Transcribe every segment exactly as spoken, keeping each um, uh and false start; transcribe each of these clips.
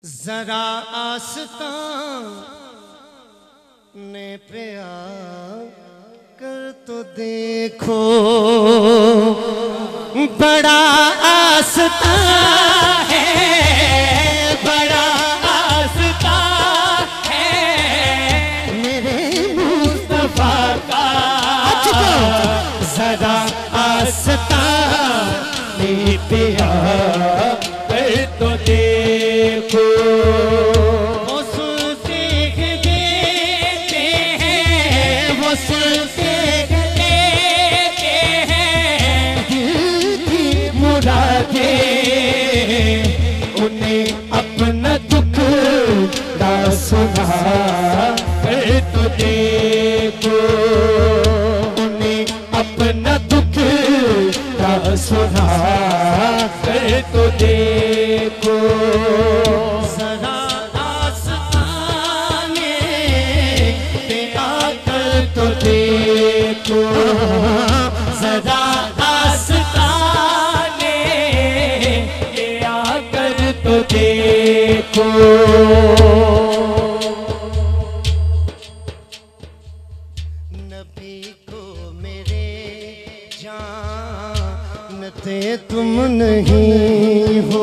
जरा आस्तां ने पे आ कर तो देखो, बड़ा आस्तां है, बड़ा आस्तां है मेरे मुस्तफा का। जरा आस्तां ने पे आ कर तो देखो, वो सुनते देते हैं, वो सुनते देते हैं दिल की मुरादे, उन्हें अपना दुख ना सुना कर तो देखो, उन्हें अपना दुख ना सुना कर तो देखो। जरा आस्ताने पे आकर तो देखो, जरा आस्ताने पे आकर तो देखो। नबी को मेरे जानते तुम नहीं हो,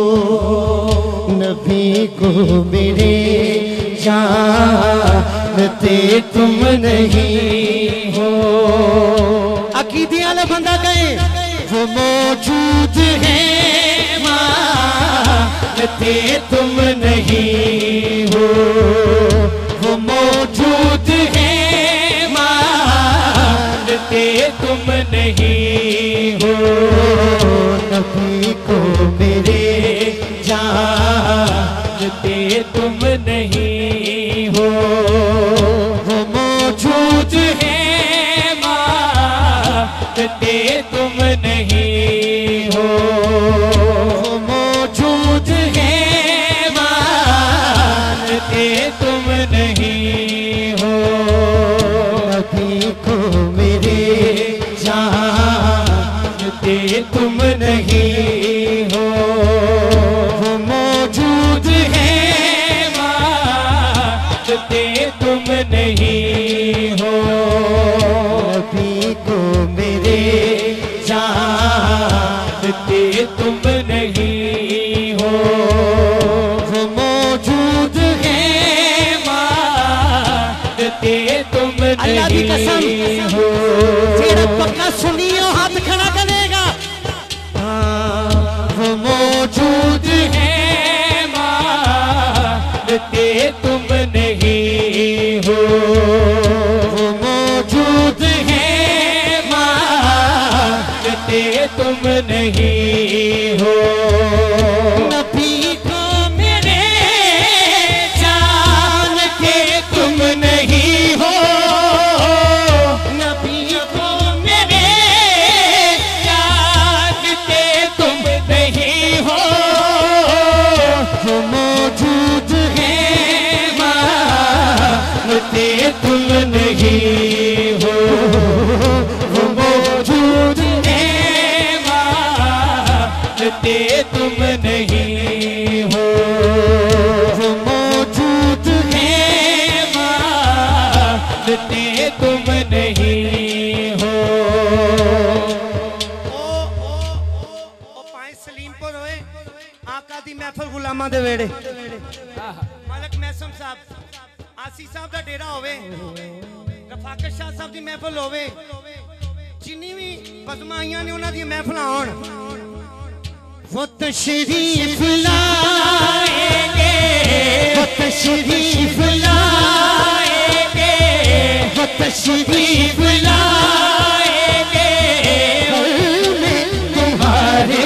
नबी को मेरे जानते तुम नहीं हो। अकीदे वाले बंदा कहे वो मौजूद है मानते तुम नहीं हो, वो मौजूद है मानते तुम नहीं हो। नबी को मेरे जानते तुम नहीं हो, वो मौजूद है मानते तुम नहीं हो, वो मौजूद है मानते तुम नहीं हो। नबी को मेरे जानते तुम नहीं हो, वो मौजूद है मानते तुम नहीं हो। नबी को मेरे जानते तुम नहीं हो, वो मौजूद है मानते तुम नहीं हो। जेड़ा पक्का सुनियो हाथ खड़ा करेगा, वो मौजूद है मानते तुम नहीं हो, वो मौजूद है मानते तुम नहीं हो। नबी को मेरे जानते तुम नहीं हो, नबी को मेरे जानते तुम नहीं हो, वो मौजूद है मानते तुम नहीं हो, वो मौजूद है मानते तुम नहीं हो, वो मौजूद है मानते तुम नहीं हो। सलीमपुर होए आका दी महफल गुलामां दे वेड़े, मालक मैसम साहब आसी साहब दा डेरा होवे, रफाकत शाह साहब दी महफल होवे, जिन्नी भी बज़मां आईयां ने उन्हां दी महफलां होण, वो तशरीफ लाएंगे, वो तशरीफ लाएंगे, वो तशरीफ लाएंगे तुम्हारे,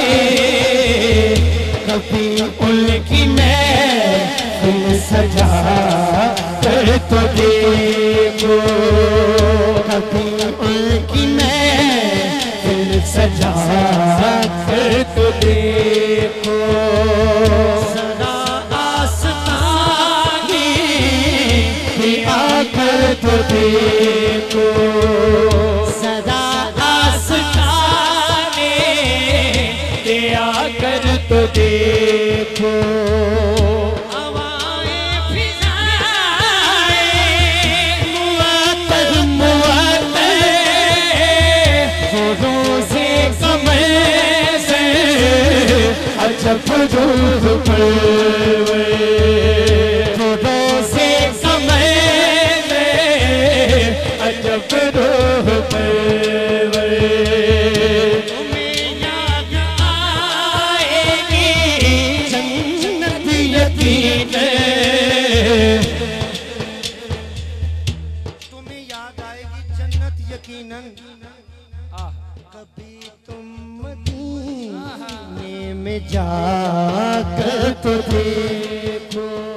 कभी उनकी महफिल सजा कर तो देखो, कभी उनकी महफिल सजा कर तो देखो। जरा आस्ताने पे आकर तो देखो, जरा आस्ताने पे आकर तो देखो। आवाज़ अजब रूह पर रोज़े समय में अजब रूह पर तुम्हें याद आएगी जन्नत यकीन तुम्हें याद आएगी जन्नत यकीनन कभी तुम मदीने में जाकर तो देखो।